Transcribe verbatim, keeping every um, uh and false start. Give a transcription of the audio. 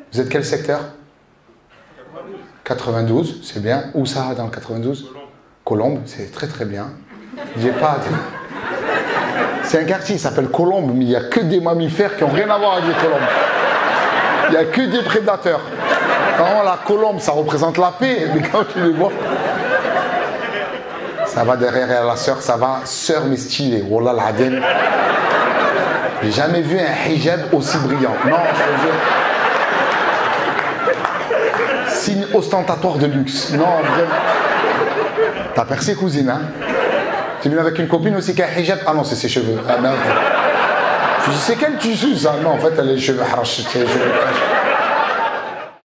Vous êtes quel secteur? quatre-vingt-douze, c'est bien. Où ça, dans le quatre-vingt-douze? Colombe, c'est très très bien. J'ai pas... C'est un quartier, il s'appelle Colombe, mais il n'y a que des mammifères qui n'ont rien à voir avec les colombes. Il n'y a que des prédateurs. Normalement, la colombe, ça représente la paix, mais quand tu les vois... Ça va derrière la sœur, ça va, sœur mais stylée. Wallah l'adem. J'ai jamais vu un hijab aussi brillant. Non, je te jure. Signe ostentatoire de luxe. Non, vraiment. T'as percé, cousine, hein? Tu es venu avec une copine aussi qui a un hijab? Ah non, c'est ses cheveux. Ah merde. Je dis, c'est quel tissu ça? Non, en fait, elle a les cheveux harash, c'est les cheveux harash.